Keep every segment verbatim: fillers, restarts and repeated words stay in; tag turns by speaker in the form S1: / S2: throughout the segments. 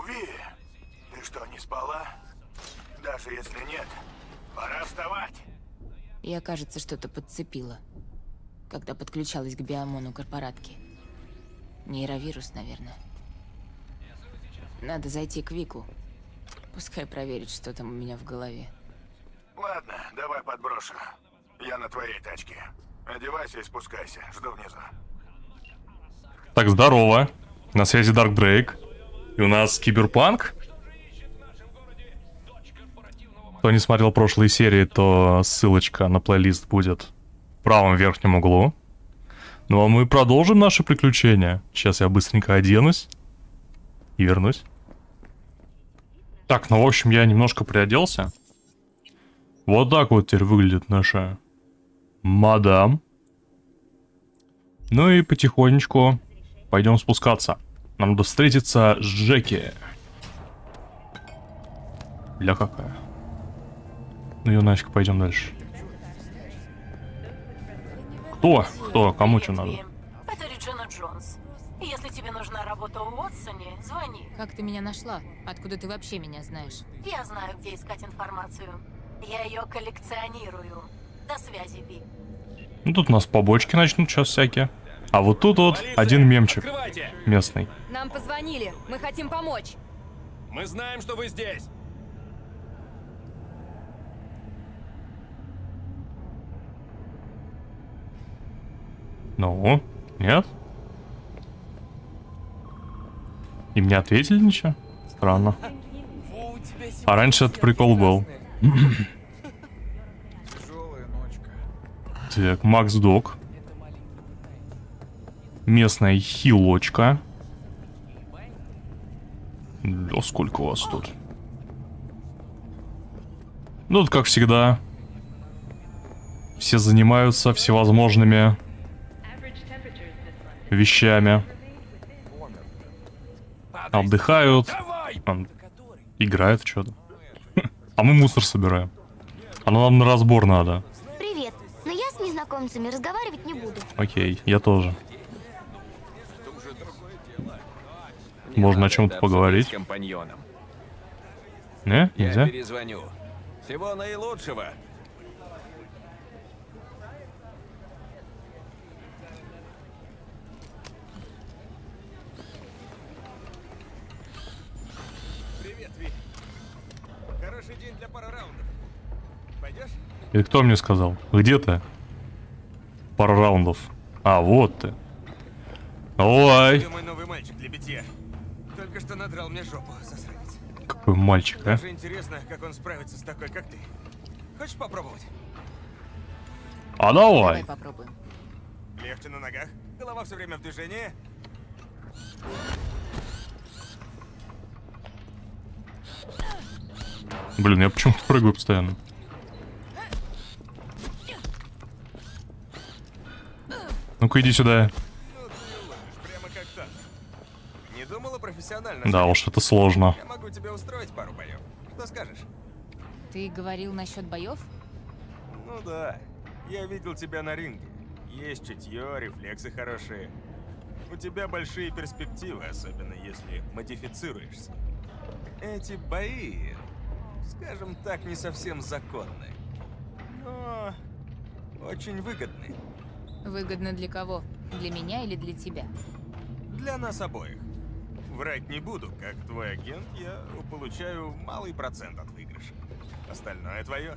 S1: Ви, ты что, не спала? Даже если нет, пора вставать.
S2: Я, кажется, что-то подцепила, когда подключалась к биомону корпоратки. Нейровирус, наверное. Надо зайти к Вику. Пускай проверит, что там у меня в голове.
S1: Ладно, давай подброшу. Я на твоей тачке. Одевайся и спускайся. Жду внизу.
S3: Так, здорово. На связи Dark Drake. И у нас Киберпанк. Кто не смотрел прошлые серии, то ссылочка на плейлист будет в правом верхнем углу. Ну а мы продолжим наши приключения. Сейчас я быстренько оденусь и вернусь. Так, ну в общем я немножко приоделся. Вот так вот теперь выглядит наша мадам. Ну и потихонечку пойдем спускаться. Нам надо встретиться с Джеки. Бля какая. Ну и нафиг, пойдем дальше. Кто? Кто? Кому что надо?
S4: Это Реджина Джонс. Если тебе нужна работа у Уотсоне, звони.
S2: Как ты меня нашла? Откуда ты вообще меня знаешь?
S4: Я знаю, где искать информацию. Я ее коллекционирую. До связи, Ви.
S3: Ну тут у нас побочки начнут сейчас всякие. А вот тут вот один мемчик местный.
S5: Нам позвонили. Мы хотим помочь.
S6: Мы знаем, что вы здесь.
S3: Ну, нет? И мне ответили ничего? Странно. А раньше этот прикол был. Так, Макс Дог. Местная хилочка. Да сколько у вас тут? Ну, тут как всегда. Все занимаются всевозможными вещами. Отдыхают. Там, играют что-то. А мы мусор собираем. Оно нам на разбор надо.
S7: Привет. Но я с незнакомцами разговаривать не буду.
S3: Окей, я тоже. Можно о чем-то поговорить. Не? Нельзя?
S6: Я перезвоню. Всего наилучшего. Привет, Ви. Хороший день для пары раундов. Пойдешь?
S3: И кто мне сказал? Где ты? Пара раундов. А, вот ты. Ой.
S6: Ты мой новый мальчик для битья. Только что надрал мне жопу, засранец.
S3: Какой мальчик, а?
S6: Даже интересно, как он справится с такой, как ты. Хочешь попробовать?
S3: А давай.
S2: Давай попробуем.
S6: Легче на ногах, голова все время в движении.
S3: Блин, я почему-то прыгаю постоянно. Ну-ка иди сюда.
S6: Ну ты ловишь, прямо как так. Не думала профессионально?
S3: Да уж, это сложно.
S6: Я могу тебе устроить пару боев. Что скажешь?
S2: Ты говорил насчет боев?
S6: Ну да. Я видел тебя на ринге. Есть чутье, рефлексы хорошие. У тебя большие перспективы, особенно если модифицируешься. Эти бои, скажем так, не совсем законны. Но очень выгодны.
S2: Выгодно для кого? Для меня или для тебя?
S6: Для нас обоих. Врать не буду, как твой агент, я получаю малый процент от выигрыша. Остальное твое.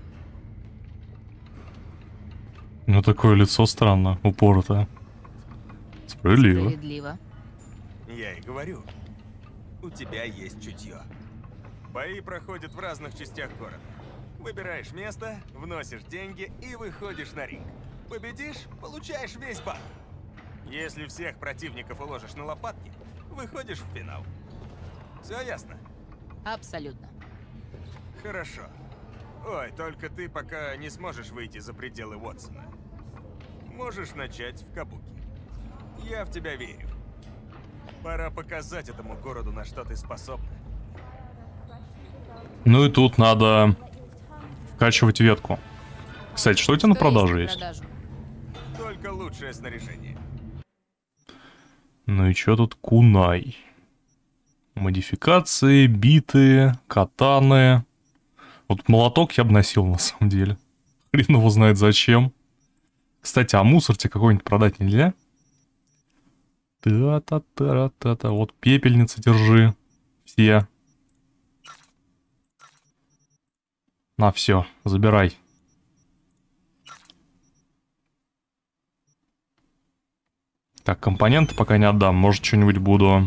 S3: Ну такое лицо странно, упорото. Справедливо.
S2: Справедливо.
S6: Я и говорю, у тебя есть чутье. Бои проходят в разных частях города. Выбираешь место, вносишь деньги и выходишь на ринг. Победишь, получаешь весь бан. Если всех противников уложишь на лопатки, выходишь в финал. Все ясно?
S2: Абсолютно.
S6: Хорошо. Ой, только ты пока не сможешь выйти за пределы Уотсона. Можешь начать в Кабуки. Я в тебя верю. Пора показать этому городу, на что ты способна.
S3: Ну и тут надо вкачивать ветку. Кстати, что у тебя на продажу есть?
S2: продажу?
S6: Только лучшее снаряжение.
S3: Ну и чё тут кунай? Модификации, биты, катаны. Вот молоток я бы носил на самом деле. Хрен его знает зачем. Кстати, а мусор тебе какой-нибудь продать нельзя? Та-та-та-та-та. Вот пепельницы держи. Все. На, все, забирай. Так, компоненты пока не отдам. Может, что-нибудь буду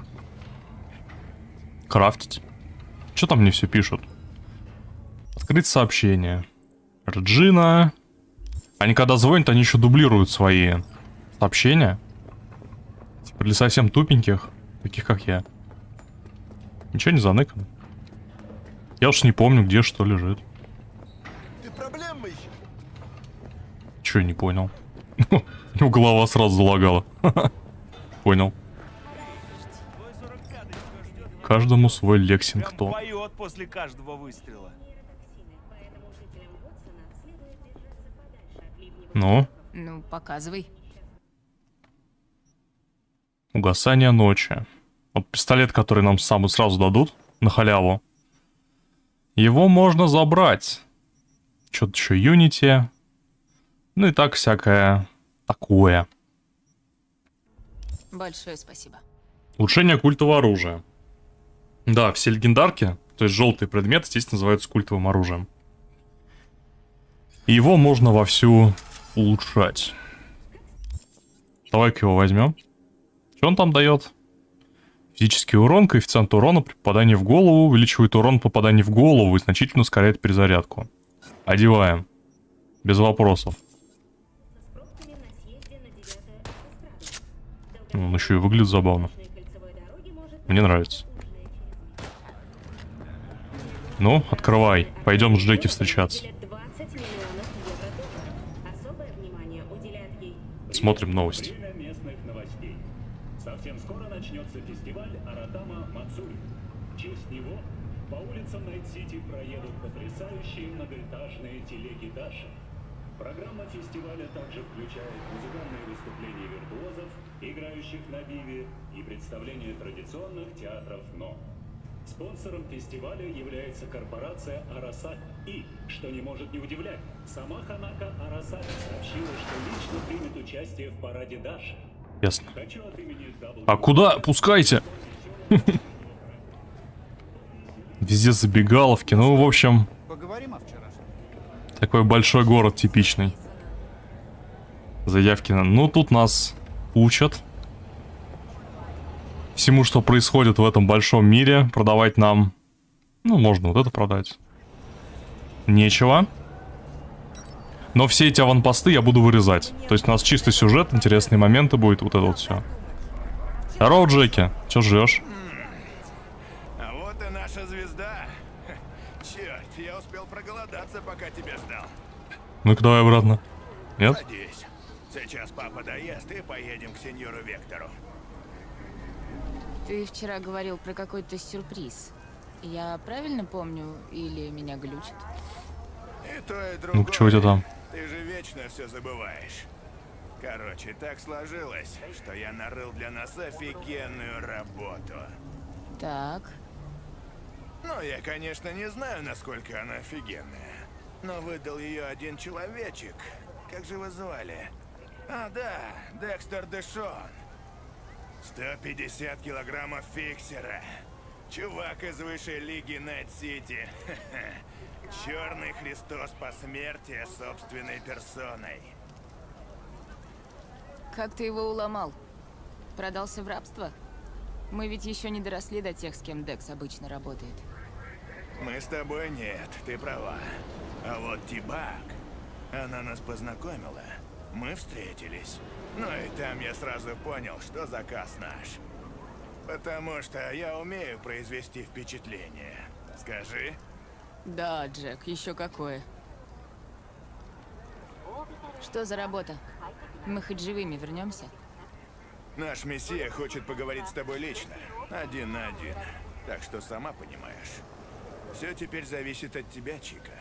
S3: крафтить. Что там мне все пишут? Открыть сообщение. Реджина. Они когда звонят, они еще дублируют свои сообщения. Типа для совсем тупеньких, таких как я. Ничего не заныкано. Я уж не помню, где что лежит.
S6: Ты проблемный?
S3: Че, не понял? У него голова сразу залагала. Понял. Каждому свой Лексингтон.
S6: Поет после каждого выстрела.
S3: Ну?
S2: Ну, показывай.
S3: Угасание ночи. Вот пистолет, который нам самый сразу дадут на халяву. Его можно забрать. Что-то еще Unity. Ну и так всякое такое.
S2: Большое спасибо.
S3: Улучшение культового оружия. Да, все легендарки, то есть желтые предметы, здесь называются культовым оружием. И его можно вовсю улучшать. Давай-ка его возьмем. Что он там дает? Физический урон, коэффициент урона при попадании в голову, увеличивает урон попадания в голову и значительно ускоряет перезарядку. Одеваем. Без вопросов. Он еще и выглядит забавно. Мне нравится. Ну, открывай. Пойдем с Джеки встречаться. Смотрим новости.
S8: Совсем скоро начнется фестиваль Аратама Мацури. В честь него по улицам Найт-Сити проедут потрясающие многоэтажные телеги Даши. Программа фестиваля также включает музыкальные выступления виртуозов, играющих на биве, и представление традиционных театров Но. Спонсором фестиваля является корпорация Арасака. И, что не может не удивлять, сама Ханако Арасака сообщила, что лично примет участие в параде Даши.
S3: Ясно. А куда? Пускайте. Везде забегаловки. Ну, в общем, такой большой город типичный. Заявки на... Ну, тут нас учат всему, что происходит в этом большом мире. Продавать нам... Ну, можно вот это продать. Нечего. Но все эти аванпосты я буду вырезать. То есть у нас чистый сюжет, интересные моменты будет, вот это вот все. Здорово, Джеки. Че ждешь?
S6: А вот и наша звезда. Черт, я успел проголодаться, пока тебя ждал.
S3: Ну-ка, давай обратно. Нет?
S6: Садись. Сейчас папа доест и поедем к сеньору Вектору.
S2: Ты вчера говорил про какой-то сюрприз. Я правильно помню или меня глючит?
S6: И то, и другое.
S3: Ну-ка, что у тебя там?
S6: Ты же вечно все забываешь. Короче, так сложилось, что я нарыл для нас офигенную работу.
S2: Так.
S6: Ну, я, конечно, не знаю, насколько она офигенная. Но выдал ее один человечек. Как же его звали? А, да, Декстер Дэшон. сто пятьдесят килограммов фиксера. Чувак из высшей лиги Найт-Сити. Черный Христос посмертия собственной персоной.
S2: Как ты его уломал? Продался в рабство? Мы ведь еще не доросли до тех, с кем Декс обычно работает.
S6: Мы с тобой нет, ты права. А вот Тибак, она нас познакомила. Мы встретились. Ну и там я сразу понял, что заказ наш. Потому что я умею произвести впечатление. Скажи.
S2: Да, Джек, еще какое. Что за работа? Мы хоть живыми вернемся?
S6: Наш мессия хочет поговорить с тобой лично. Один на один. Так что сама понимаешь. Все теперь зависит от тебя, Чика.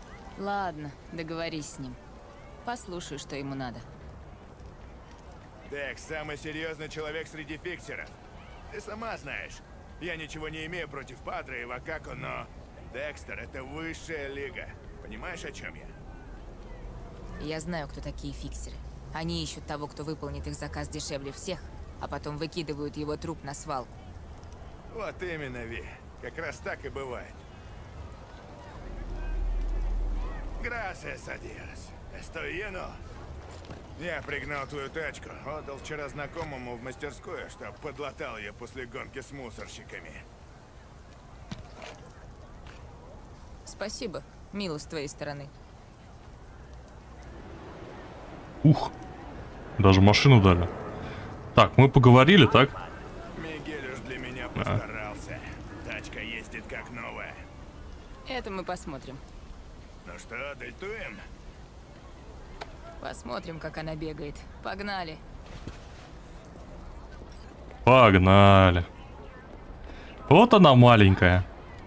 S2: Ладно, договорись с ним. Послушай, что ему надо.
S1: Декс самый серьезный человек среди фиксеров. Ты сама знаешь. Я ничего не имею против Падре и Вакако, но Декстер — это высшая лига. Понимаешь, о чем я?
S2: Я знаю, кто такие фиксеры. Они ищут того, кто выполнит их заказ дешевле всех, а потом выкидывают его труп на свалку.
S1: Вот именно, Ви. Как раз так и бывает. Gracias a Dios. Estoy lleno. Я пригнал твою тачку, отдал вчера знакомому в мастерскую, чтоб подлатал ее после гонки с мусорщиками.
S2: Спасибо. Мило с твоей стороны.
S3: Ух. Даже машину дали. Так, мы поговорили, так?
S1: Мигель уж для меня постарался. Тачка ездит как новая.
S2: Это мы посмотрим.
S1: Ну что, дельтуем?
S2: Посмотрим, как она бегает. Погнали.
S3: Погнали. Вот она маленькая.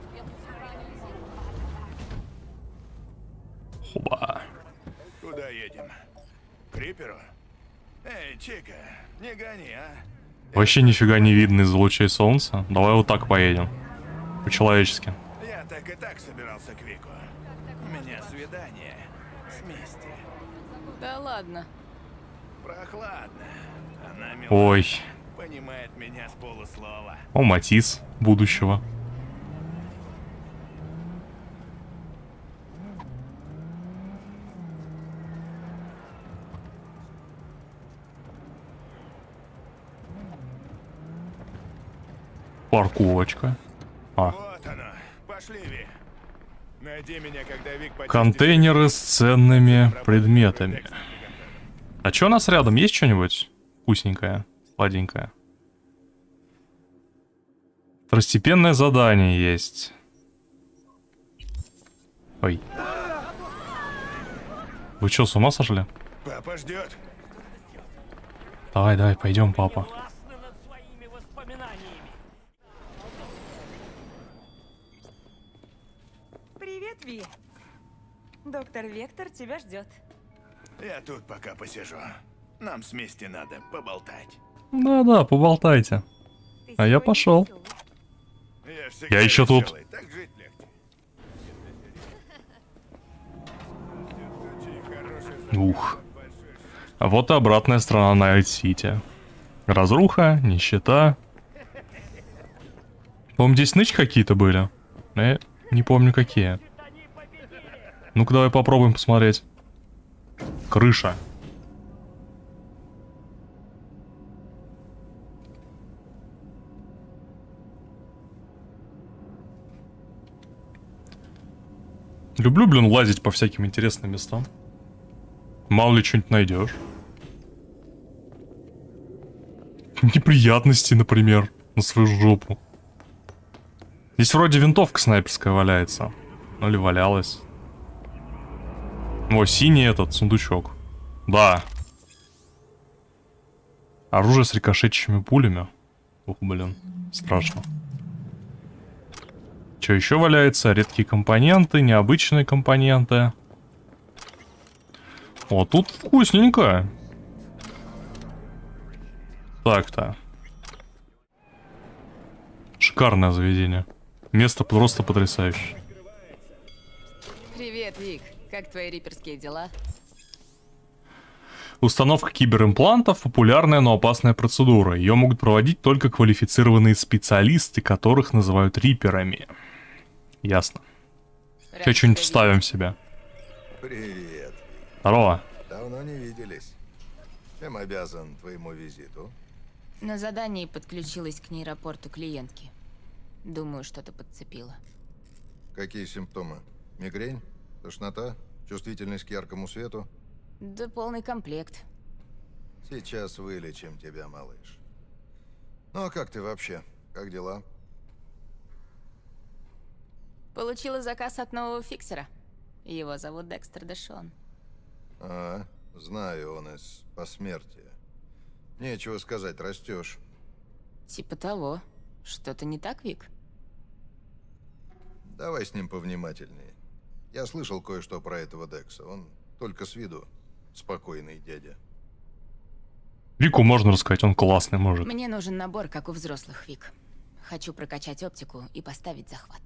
S3: Оба.
S1: Куда едем? К Риперу? Эй, Чика, не гони, а?
S3: Вообще нифига не видно из-за лучей солнца. Давай вот так поедем. По-человечески.
S1: Я так и так собирался к Вику. У меня свидание с Мисти.
S2: Да ладно.
S1: Прохладно. Она мила.
S3: Ой.
S1: Понимает меня с полуслова.
S3: О, Матис будущего. Парковочка. А.
S1: Вот оно. Пошли, Ви. Найди меня, когда Вик почистит-
S3: Контейнеры с ценными предметами. А что у нас рядом? Есть что-нибудь вкусненькое, сладенькое? Второстепенное задание есть. Ой. Вы что, с ума сошли?
S1: Папа ждет.
S3: Давай, давай, пойдем, папа.
S5: Привет, Ви. Доктор Вектор тебя ждет.
S1: Я тут пока посижу. Нам с Мисти надо поболтать.
S3: Да-да, поболтайте. А я пошел.
S1: Я, всегда
S3: Я еще тут.
S1: веселый, так жить легче.
S3: Ух. А вот и обратная сторона Найт-Сити. Разруха, нищета. По-моему, здесь нычки какие-то были. Но я не помню какие. Ну-ка, давай попробуем посмотреть. Крыша. Люблю, блин, лазить по всяким интересным местам. Мало ли что-нибудь найдешь. Неприятности, например, на свою жопу. Здесь вроде винтовка снайперская валяется. Ну или валялась. О, синий этот сундучок. Да. Оружие с рикошетчими пулями. Ух, блин, страшно. Что еще валяется? Редкие компоненты, необычные компоненты. О, тут вкусненько. Так-то. Шикарное заведение. Место просто потрясающее.
S2: Привет, Вик. Как твои риперские дела?
S3: Установка киберимплантов – популярная, но опасная процедура. Ее могут проводить только квалифицированные специалисты, которых называют риперами. Ясно.
S2: Рад
S3: Сейчас что-нибудь
S2: тебя
S3: вставим в себя.
S9: Привет.
S3: Здорово.
S9: Давно не виделись. Чем обязан твоему визиту?
S2: видеть. На задании подключилась к нейропорту клиентки. Думаю, что-то подцепила.
S9: Какие симптомы? Мигрень? Тошнота? Чувствительность к яркому свету?
S2: Да полный комплект.
S9: Сейчас вылечим тебя, малыш. Ну а как ты вообще? Как дела?
S2: Получила заказ от нового фиксера. Его зовут Декстер Дэшон.
S9: А, знаю, он из посмертия. Нечего сказать, растешь.
S2: Типа того. Что-то не так, Вик?
S9: Давай с ним повнимательнее. Я слышал кое-что про этого Декса. Он только с виду спокойный дядя.
S3: Вику можно рассказать, он классный может.
S2: Мне нужен набор, как у взрослых, Вик. Хочу прокачать оптику и поставить захват.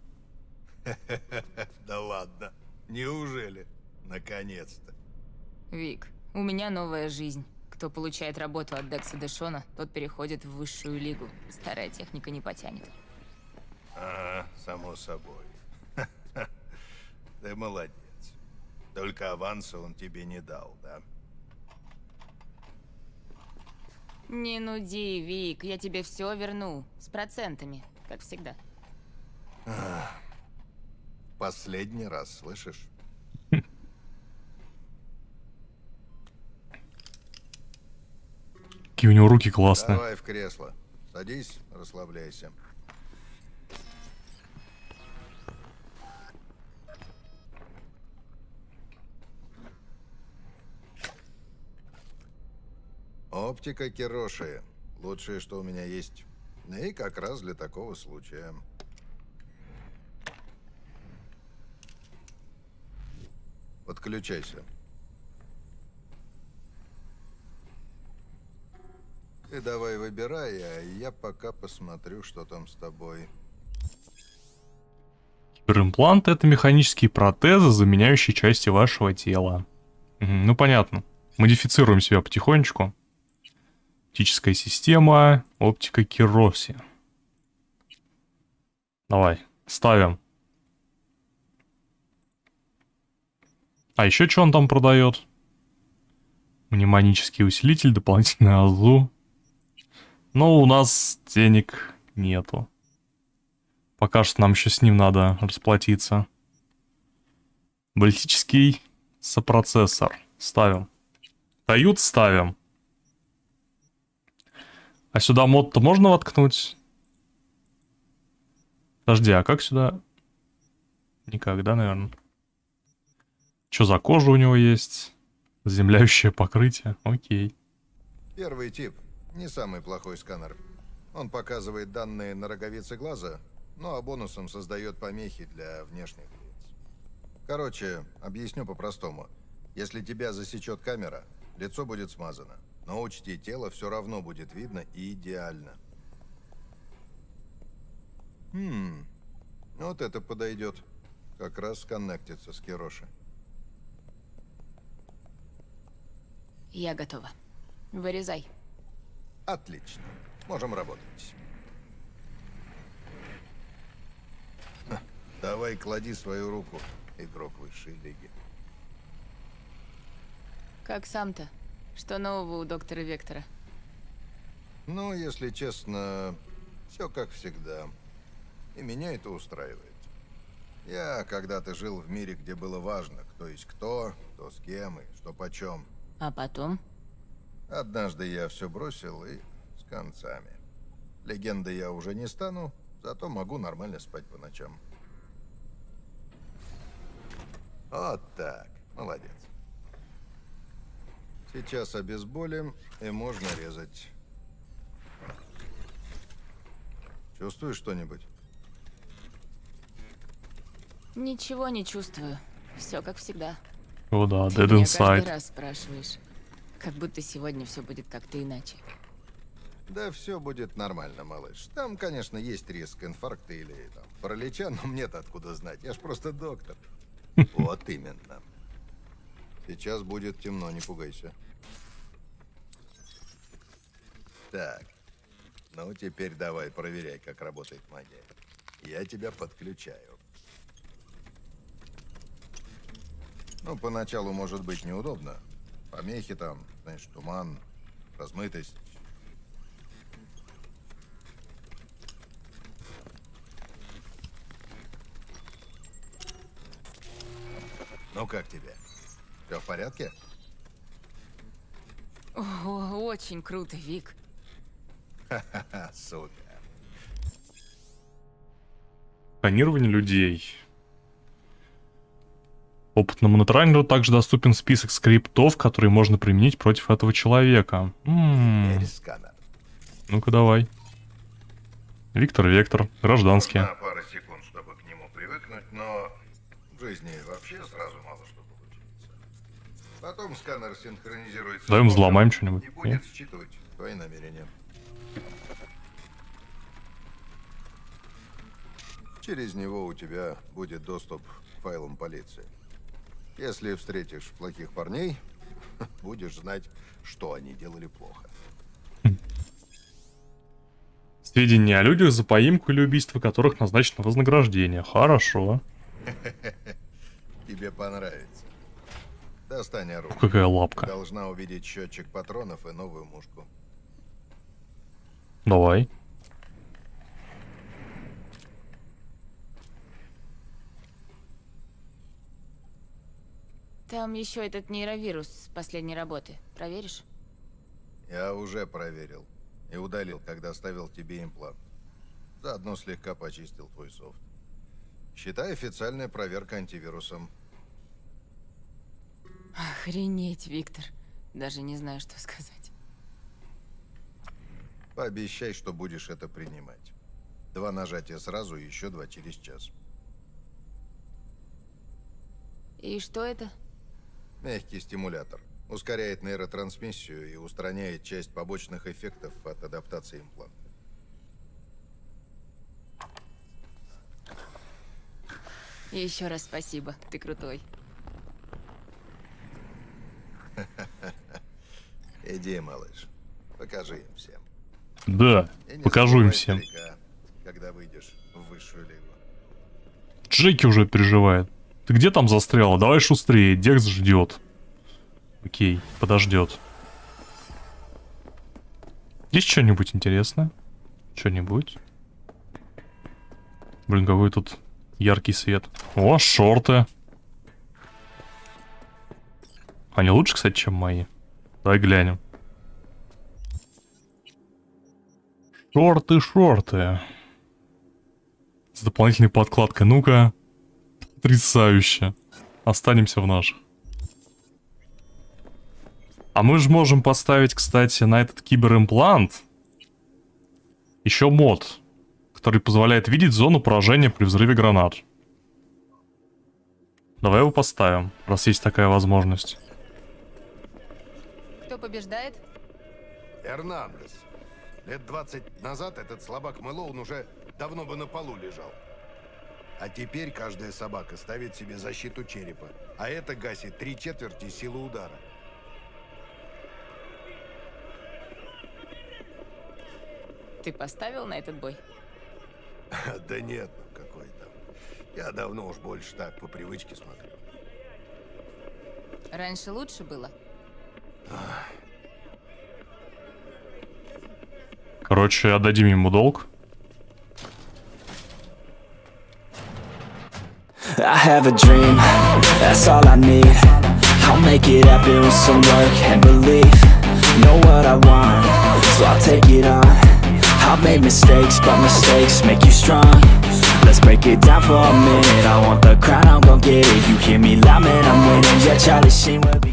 S9: Да ладно. Неужели? Наконец-то.
S2: Вик, у меня новая жизнь. Кто получает работу от Декса Дэшона, тот переходит в высшую лигу. Старая техника не потянет.
S9: Ага, само собой. Ты молодец. Только аванса он тебе не дал, да?
S2: Не нуди, Вик, я тебе все верну. С процентами, как всегда.
S9: Последний раз, слышишь?
S3: Какие у него руки классные.
S9: Давай в кресло. Садись, расслабляйся. Оптика Кироши. Лучшее, что у меня есть. И как раз для такого случая. Подключайся. Ты давай выбирай, а я пока посмотрю, что там с тобой.
S3: Киберимпланты — это механические протезы, заменяющие части вашего тела. Мгм, ну понятно. Модифицируем себя потихонечку. Оптическая система, оптика Кироси. Давай, ставим. А еще что он там продает? Мнемонический усилитель, дополнительный АЗУ. Но у нас денег нету. Пока что нам еще с ним надо расплатиться. Баллистический сопроцессор. Ставим. Дают, ставим. А сюда мод-то можно воткнуть? Подожди, а как сюда? Никогда, наверное. Что за кожа у него есть? Заземляющее покрытие. Окей.
S9: Первый тип. Не самый плохой сканер. Он показывает данные на роговице глаза, ну а бонусом создает помехи для внешних лиц. Короче, объясню по-простому. Если тебя засечет камера, лицо будет смазано. Но учти, тело все равно будет видно идеально. Хм, вот это подойдет. Как раз сконнектится с Кироши.
S2: Я готова. Вырезай.
S9: Отлично. Можем работать. Ха, давай клади свою руку, игрок высшей лиги.
S2: Как сам-то? Что нового у доктора Вектора?
S9: Ну, если честно, все как всегда. И меня это устраивает. Я когда-то жил в мире, где было важно, кто есть кто, кто с кем и что почем.
S2: А потом?
S9: Однажды я все бросил и с концами. Легендой я уже не стану, зато могу нормально спать по ночам. Вот так. Молодец. Сейчас обезболим, и можно резать. Чувствуешь что-нибудь?
S2: Ничего не чувствую. Все как всегда.
S3: О да,
S2: Ты
S3: Dead
S2: меня
S3: Inside.
S2: каждый раз спрашиваешь. Как будто сегодня все будет как-то иначе.
S9: Да все будет нормально, малыш. Там, конечно, есть риск инфаркта или там, паралича, но мне-то откуда знать? Я ж просто доктор. Вот именно. Сейчас будет темно, не пугайся. Так. Ну, теперь давай проверяй, как работает магия. Я тебя подключаю. Ну, поначалу может быть неудобно. Помехи там, знаешь, туман, размытость. Ну, как тебе? Все в порядке?
S2: О, очень круто, Вик.
S9: Ха-ха-ха, супер.
S3: Сканирование людей. Опытному нетрайнеру также доступен список скриптов, которые можно применить против этого человека. М-м.
S9: Теперь сканер.
S3: Ну-ка давай. Виктор Вектор, гражданский.
S9: Нужна пара секунд, чтобы к нему привыкнуть, но в жизни вообще сразу мало что получается. Потом сканер синхронизируется.
S3: Давай мы взломаем что-нибудь.
S9: И будет считывать твои намерения. Через него у тебя будет доступ к файлам полиции. Если встретишь плохих парней, будешь знать, что они делали плохо.
S3: Сведения о людях, за поимку или убийство которых назначено вознаграждение. Хорошо.
S9: Тебе понравится. Достань оружие.
S3: Какая лапка.
S9: Должна увидеть счетчик патронов и новую мушку.
S3: Давай.
S2: Там еще этот нейровирус с последней работы. Проверишь?
S9: Я уже проверил. И удалил, когда ставил тебе имплант. Заодно слегка почистил твой софт. Считай, официальная проверка антивирусом.
S2: Охренеть, Виктор. Даже не знаю, что сказать.
S9: Пообещай, что будешь это принимать. Два нажатия сразу и еще два через час.
S2: И что это?
S9: Мягкий стимулятор. Ускоряет нейротрансмиссию и устраняет часть побочных эффектов от адаптации импланта.
S2: Еще раз спасибо, ты крутой.
S9: Иди, малыш. Покажи им всем.
S3: Да, покажу им всем.
S9: Старика, когда выйдешь в высшую лигу.
S3: Джеки уже переживает. Ты где там застряла? Давай шустрее, Декс ждет. Окей, подождет. Есть что-нибудь интересное? Что-нибудь? Блин, какой тут яркий свет. О, шорты. Они лучше, кстати, чем мои. Давай глянем. Шорты, шорты. С дополнительной подкладкой. Ну-ка. Потрясающе. Останемся в наших. А мы же можем поставить, кстати, на этот киберимплант еще мод, который позволяет видеть зону поражения при взрыве гранат. Давай его поставим, раз есть такая возможность.
S2: Кто побеждает?
S9: Эрнандес. Лет двадцать назад этот слабак Мэлоун уже давно бы на полу лежал. А теперь каждая собака ставит себе защиту черепа. А это гасит три четверти силы удара.
S2: Ты поставил на этот бой?
S9: Да нет, ну какой там. Я давно уж больше так, по привычке смотрю.
S2: Раньше лучше было?
S3: Короче, отдадим ему долг.
S10: I have a dream, that's all I need. I'll make it happen with some work and belief. Know what I want, so I'll take it on. I've made mistakes, but mistakes make you strong. Let's break it down for a minute. I want the crown, I'm gon' get it. You hear me loud, man, I'm winning. Yeah, Charlie Sheen will be